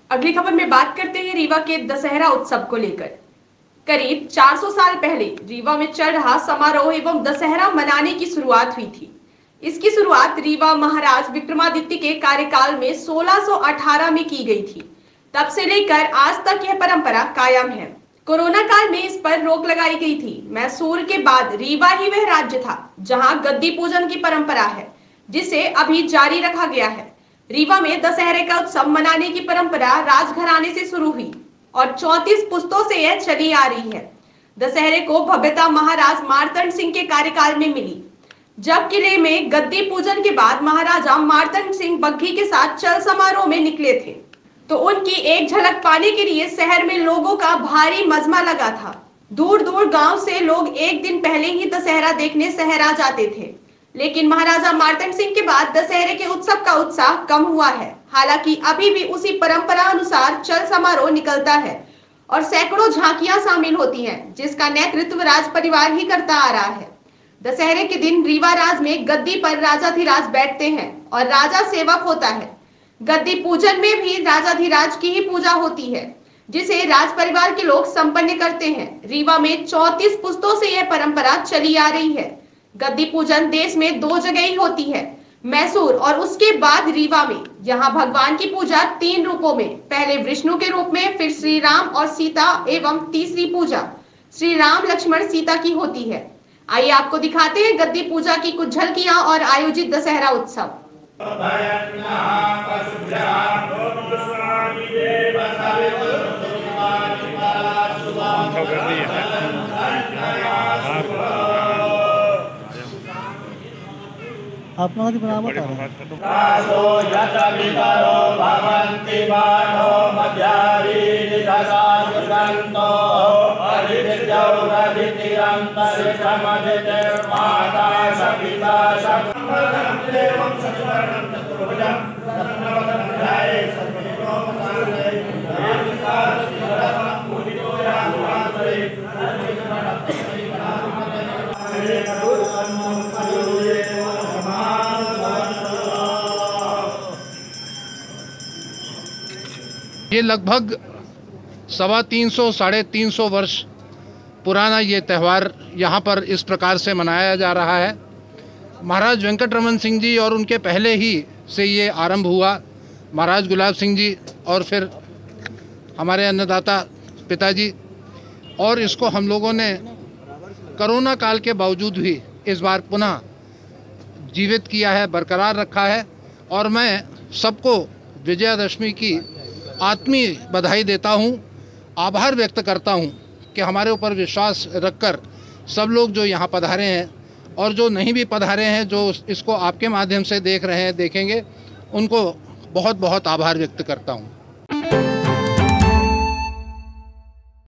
अगली खबर में बात करते हैं रीवा के दशहरा उत्सव को लेकर। करीब 400 साल पहले रीवा में चल रहा समारोह एवं दशहरा मनाने की शुरुआत हुई थी। इसकी शुरुआत रीवा महाराज विक्रमादित्य के कार्यकाल में 1618 में की गई थी। तब से लेकर आज तक यह परंपरा कायम है। कोरोना काल में इस पर रोक लगाई गई थी। मैसूर के बाद रीवा ही वह राज्य था जहां गद्दी पूजन की परंपरा है, जिसे अभी जारी रखा गया है। रीवा में दशहरे का उत्सव मनाने की परंपरा राजघराने से शुरू हुई और 34 पुश्तों से यह चली आ रही है। दशहरे को भव्यता महाराज मार्तंड सिंह के कार्यकाल में मिली, जब किले में गद्दी पूजन के बाद महाराजा मार्तंड सिंह बग्घी के साथ चल समारोह में निकले थे, तो उनकी एक झलक पाने के लिए शहर में लोगों का भारी मजमा लगा था। दूर दूर गांव से लोग एक दिन पहले ही दशहरा देखने शहर आ जाते थे। लेकिन महाराजा मार्तंड सिंह के बाद दशहरे के उत्सव का उत्साह कम हुआ है। हालांकि अभी भी उसी परंपरा अनुसार चल समारोह निकलता है और सैकड़ों झांकियां शामिल होती हैं, जिसका नेतृत्व राज परिवार ही करता आ रहा है। दशहरे के दिन रीवा राज में गद्दी पर राजाधिराज बैठते हैं और राजा सेवक होता है। गद्दी पूजन में भी राजाधिराज की ही पूजा होती है, जिसे राज परिवार के लोग संपन्न करते हैं। रीवा में 34 पुश्तों से यह परंपरा चली आ रही है। गद्दी पूजन देश में 2 जगह ही होती है, मैसूर और उसके बाद रीवा में। यहाँ भगवान की पूजा 3 रूपों में, पहले विष्णु के रूप में, फिर श्री राम और सीता एवं तीसरी पूजा श्री राम लक्ष्मण सीता की होती है। आइए आपको दिखाते हैं गद्दी पूजा की कुछ झलकियां और आयोजित दशहरा उत्सव। आप लोगों की बराबर ये लगभग 325 साढ़े 300 वर्ष पुराना ये त्यौहार यहाँ पर इस प्रकार से मनाया जा रहा है। महाराज वेंकटरमन सिंह जी और उनके पहले ही से ये आरंभ हुआ। महाराज गुलाब सिंह जी और फिर हमारे अन्नदाता पिताजी, और इसको हम लोगों ने कोरोना काल के बावजूद भी इस बार पुनः जीवित किया है, बरकरार रखा है। और मैं सबको विजयादशमी की आत्मीय बधाई देता हूँ, आभार व्यक्त करता हूँ कि हमारे ऊपर विश्वास रखकर सब लोग जो यहाँ पधारे हैं और जो नहीं भी पधारे हैं, जो इसको आपके माध्यम से देख रहे हैं, देखेंगे, उनको बहुत बहुत आभार व्यक्त करता हूँ।